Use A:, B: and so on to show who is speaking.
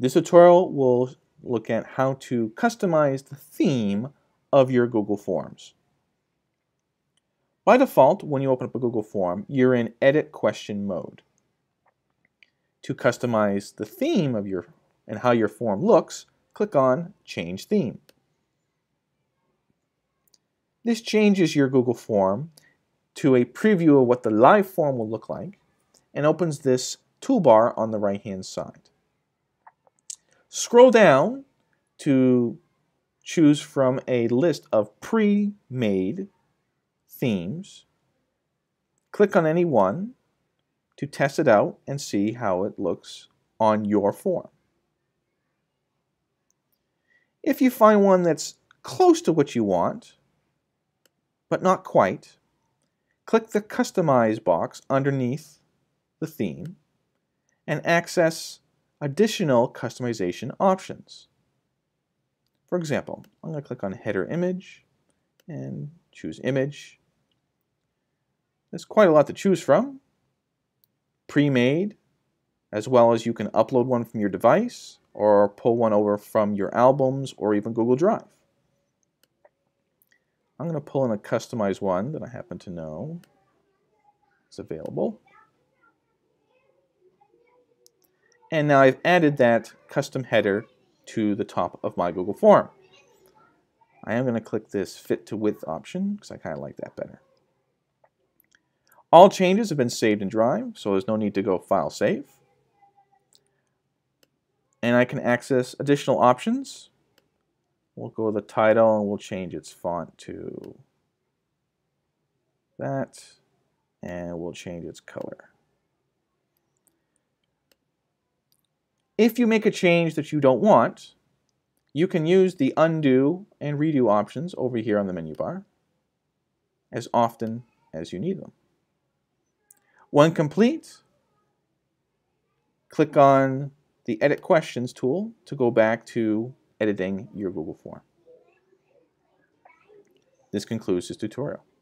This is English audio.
A: This tutorial will look at how to customize the theme of your Google Forms. By default, when you open up a Google form, you're in Edit Question mode. To customize the theme of and how your form looks, click on Change Theme. This changes your Google form to a preview of what the live form will look like and opens this toolbar on the right-hand side. Scroll down to choose from a list of pre-made themes. Click on any one to test it out and see how it looks on your form. If you find one that's close to what you want, but not quite, click the Customize box underneath the theme and access additional customization options. For example, I'm going to click on Header Image and choose Image. There's quite a lot to choose from. Pre-made, as well as you can upload one from your device or pull one over from your albums or even Google Drive. I'm going to pull in a customized one that I happen to know is available. And now I've added that custom header to the top of my Google form. I am going to click this Fit to Width option because I kind of like that better. All changes have been saved in Drive, so there's no need to go File Save. And I can access additional options. We'll go to the title and we'll change its font to that, and we'll change its color. If you make a change that you don't want, you can use the undo and redo options over here on the menu bar as often as you need them. When complete, click on the Edit Questions tool to go back to editing your Google form. This concludes this tutorial.